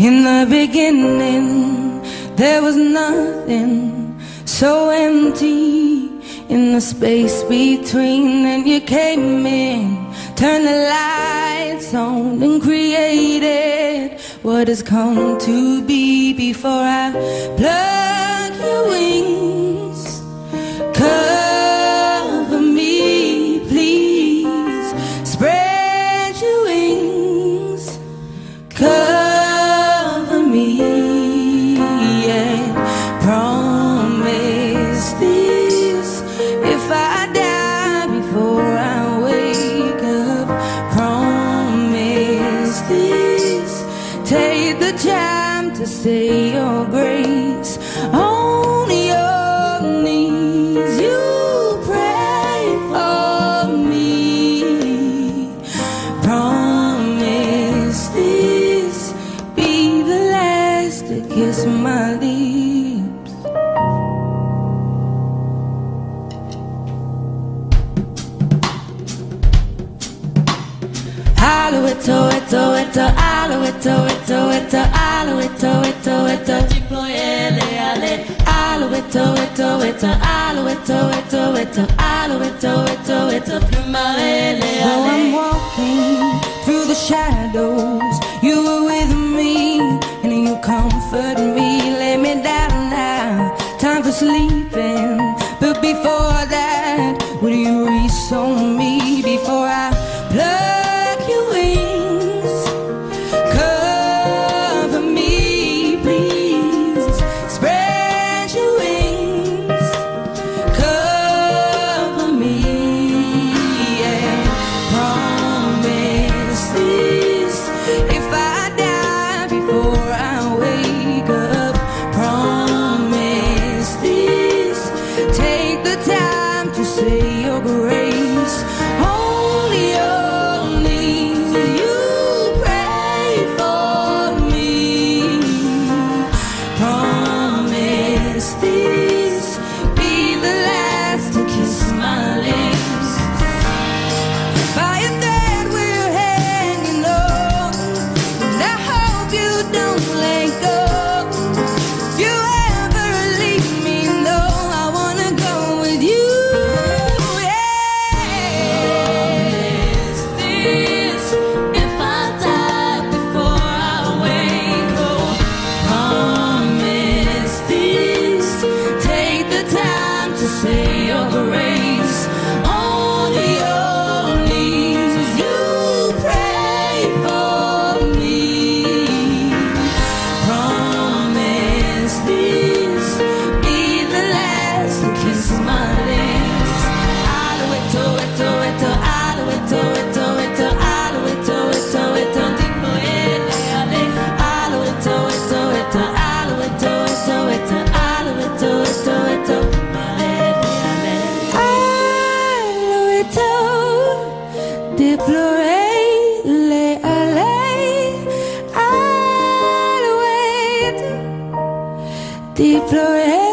In the beginning, there was nothing, so empty in the space between. And you came in, turned the lights on, and created what has come to be. Before I pluck your wings, cover me, please. Spread your wings, cover me, and promise this. If I die before I wake up, promise this. Take the time to say your grace on your knees. You pray for me. Promise this. Be the last to kiss my lips. Alueto, eto, eto, alueto, eto, eto, alueto, eto, eto, tipo ele, ale. Alueto, eto, eto, alueto, eto, eto, alueto, eto, eto, prima ele, ale. Though I'm walking through the shadows, you were with me, and you comfort me. Lay me down now, time for sleeping. But before that, will you reach on me before I pluck your wings? Cover me, please. Spread your wings. Cover me, and promise this. If I die before I wake up, promise this. Take the time to say your grace. Only your knees. You pray for me. Promise this. Be the last to kiss my lips. By your thread we're hanging on, and I hope you don't let go. If you ever leave me, no, I wanna go with you. Yes, this. If I die before I wake up, promise this. Take the time to say your grace on your knees. You pray for me. Promise this. Be the last to kiss my lips. Alueto, eto, eto, alueto, eto, eto, alueto, eto, eto, tipo ele, ale. Alueto, eto, eto, alueto, eto, eto, alueto, eto, eto, ale, ale. Alueto, deplorele, ale. Alueto, deplorele.